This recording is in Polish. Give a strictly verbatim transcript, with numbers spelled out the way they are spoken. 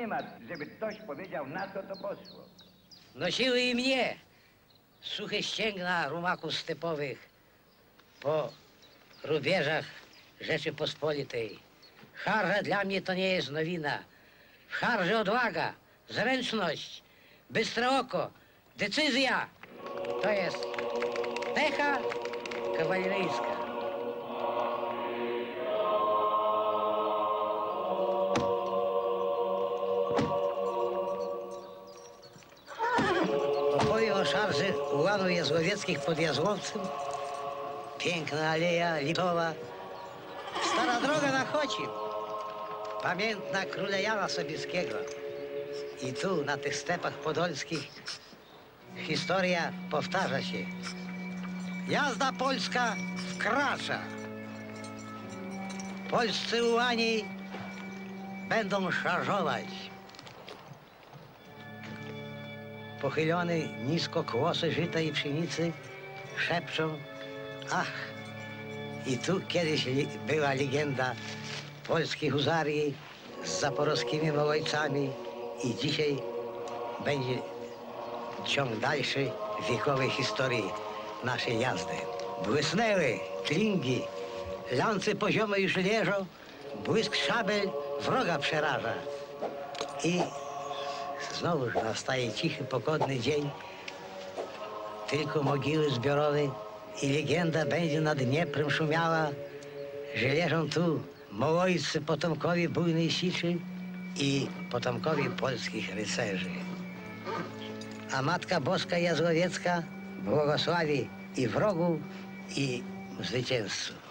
nie ma, żeby ktoś powiedział, na co to poszło. Nosiły i mnie suche ścięgna rumaków stepowych po rubieżach Rzeczypospolitej. Charże dla mnie to nie jest nowina. W charże odwaga, zręczność, bystre oko, decyzja. To jest pecha kawaleryjska. Opowiem o szarży ułanów jazłowieckich pod Jazłowcem. Piękna aleja litowa. Stara droga na Chocim. Pamiętna króla Jana Sobieskiego. I tu, na tych stepach podolskich, historia powtarza się. Jazda polska wkracza. Polscy ułani będą szarżować. Pochylone nisko kłosy żyta i pszenicy szepczą, ach, i tu kiedyś li była legenda polskiej huzarii z zaporowskimi małojcami i dzisiaj będzie ciąg dalszy wiekowej historii naszej jazdy. Błysnęły klingi, lance poziome już leżą, błysk szabel wroga przeraża. I znowu nastaje cichy, pogodny dzień, tylko mogiły zbiorowe i legenda będzie nad Dnieprem szumiała, że leżą tu Mołojcy, potomkowie bujnej siczy i potomkowie polskich rycerzy. A Matka Boska Jazłowiecka błogosławi i wrogów, i zwycięzców.